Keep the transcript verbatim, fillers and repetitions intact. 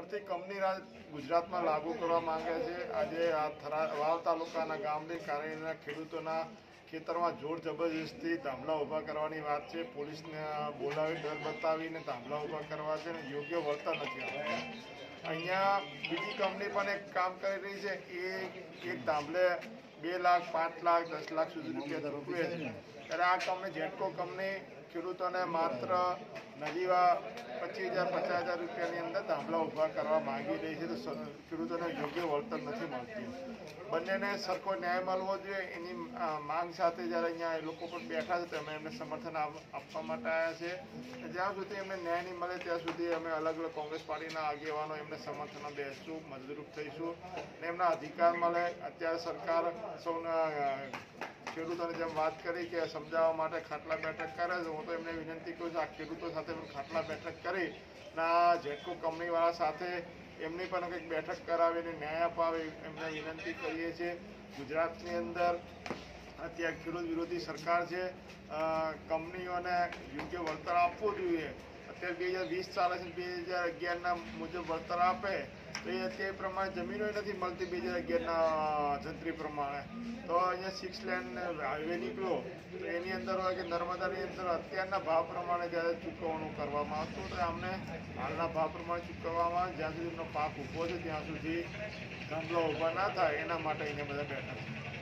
વર્ષથી કંપની રાજ ગુજરાતમાં લાગુ કરવા માંગે છે। આજે આ થરા વાવ તાલુકાના ગામની કારણે ખેડૂતોના ખેતરમાં જોર જબરજસ્તી થાંભલા ઊભા કરવાની વાત છે। પોલીસને બોલાવી ડર બતાવીને થાંભલા ઊભા કરવા છે ને યોગ્ય વળતર નથી આપતા। અહીંયા બીજી કંપની પણ એક કામ કરી રહી છે, એ એક થાંભલે બે લાખ પાંચ લાખ દસ લાખ સુધી રૂપિયા ચૂકવે છે, ત્યારે આ કંપની જેટકો કંપની ખેડૂતોને માત્ર નજીવા પચીસ હજાર પચાસ હજાર રૂપિયાની અંદર થાંભલા ઊભા કરવા માંગી રહી છે, તો ખેડૂતોને યોગ્ય વળતર નથી મળતું। બંનેને સરખો ન્યાય મળવો જોઈએ, એની માંગ સાથે જ્યારે અહીંયા એ લોકો પણ બેઠા છે તો અમે એમને સમર્થન આપવા માટે આવ્યા છે। જ્યાં સુધી એમને ન્યાય નહીં મળે ત્યાં સુધી અમે અલગ અલગ કોંગ્રેસ પાર્ટીના આગેવાનો એમને સમર્થનમાં બેસશું, મદદરૂપ થઈશું ને એમના અધિકાર મળે। અત્યારે સરકાર સૌના ખેડૂતોને જેમ વાત કરી કે સમજાવવા માટે ખાટલા બેઠક કરે છે, હું તો એમને વિનંતી કરું છું આ ખેડૂતો સાથે ખાટલા બેઠક કરી ના જેટકો કંપનીવાળા સાથે એમની પણ કંઈક બેઠક કરાવીને ન્યાય અપાવે એમને વિનંતી કરીએ છીએ। ગુજરાતની અંદર અત્યારે ખેડૂત વિરોધી સરકાર છે, કંપનીઓને યોગ્ય વળતર આપવું જોઈએ। અત્યારે બે હજાર વીસ ચાલે છે, બે હજાર અગિયારના મુજબ વળતર આપે તો એ તે પ્રમાણે જમીનો નથી મળતી બે હજાર અગિયારના જંત્રી પ્રમાણે। તો અહીંયા સિક્સ લેન હાઈવે નીકળો તો એની અંદર હોય કે નર્મદાની અંદર અત્યારના ભાવ પ્રમાણે જ્યારે ચૂકવણું કરવામાં આવતું તો અમને હાલના ભાવ પ્રમાણે ચૂકવવામાં જ્યાં સુધી એમનો પાક ઊભો છે ત્યાં સુધી થાંભલો ઊભા ના થાય એના માટે એને બધા બેઠા છે।